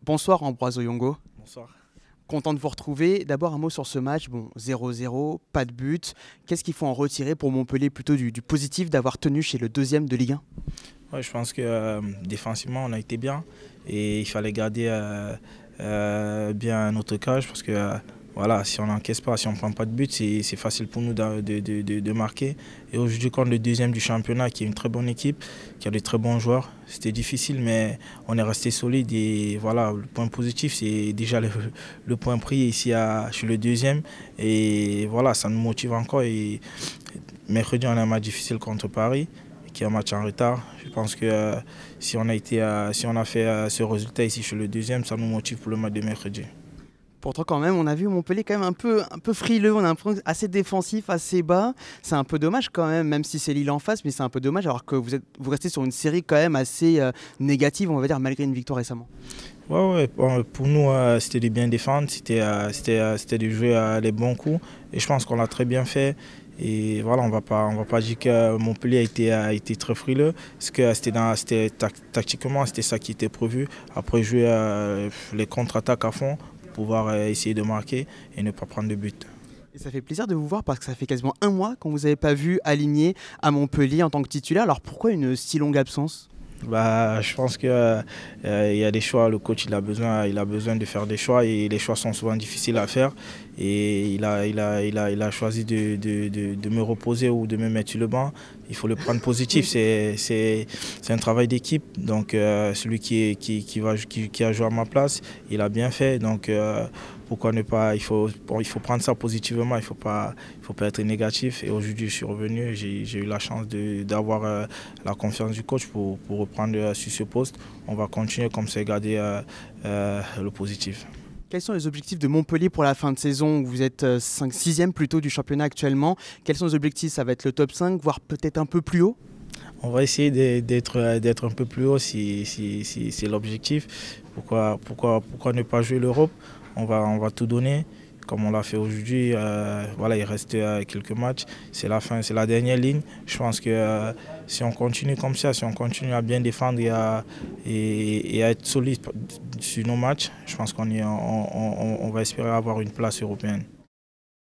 Bonsoir Ambroise Oyongo, Bonsoir. content de vous retrouver. D'abord un mot sur ce match, bon 0-0, pas de but. Qu'est-ce qu'il faut en retirer pour Montpellier plutôt du positif d'avoir tenu chez le deuxième de Ligue 1? Ouais, je pense que défensivement on a été bien et il fallait garder bien notre cage parce que voilà, si on n'encaisse pas, si on ne prend pas de but, c'est facile pour nous de marquer. Et aujourd'hui contre le deuxième du championnat qui est une très bonne équipe, qui a de très bons joueurs, c'était difficile mais on est resté solide et voilà, le point positif c'est déjà le point pris ici chez le deuxième et voilà, ça nous motive encore et mercredi on a un match difficile contre Paris qui est un match en retard. Je pense que si on a fait ce résultat ici chez le deuxième, ça nous motive pour le match de mercredi. Pourtant quand même, on a vu Montpellier quand même un peu frileux, on a l'impression assez défensif, assez bas. C'est un peu dommage quand même si c'est Lille en face, mais c'est un peu dommage alors que vous restez sur une série quand même assez négative, on va dire, malgré une victoire récemment. Ouais, bon, pour nous, c'était de bien défendre, c'était de jouer les bons coups. Et je pense qu'on l'a très bien fait. Et voilà, on va pas dire que Montpellier a été très frileux. Parce que tactiquement, c'était ça qui était prévu. Après, jouer les contre-attaques à fond pour pouvoir essayer de marquer et ne pas prendre de but. Et ça fait plaisir de vous voir parce que ça fait quasiment un mois qu'on vous avait pas vu aligné à Montpellier en tant que titulaire. Alors pourquoi une si longue absence? Je pense qu'il y a des choix, le coach il a besoin de faire des choix et les choix sont souvent difficiles à faire. Et il a choisi de me reposer ou de me mettre sur le banc. Il faut le prendre positif, c'est un travail d'équipe. Donc celui qui a joué à ma place, il a bien fait. Donc pourquoi ne pas, il faut prendre ça positivement, il ne faut pas être négatif. Et aujourd'hui je suis revenu, j'ai eu la chance d'avoir la confiance du coach pour reprendre sur ce poste. On va continuer comme ça et garder le positif. Quels sont les objectifs de Montpellier pour la fin de saison? Vous êtes 6e plutôt du championnat actuellement. Quels sont les objectifs? Ça va être le top 5, voire peut-être un peu plus haut? On va essayer d'être un peu plus haut si c'est l'objectif. Pourquoi ne pas jouer l'Europe? On va tout donner comme on l'a fait aujourd'hui. Voilà, il reste quelques matchs. C'est la fin, c'est la dernière ligne. Je pense que si on continue comme ça, si on continue à bien défendre et à être solide sur nos matchs, je pense qu'on va espérer avoir une place européenne.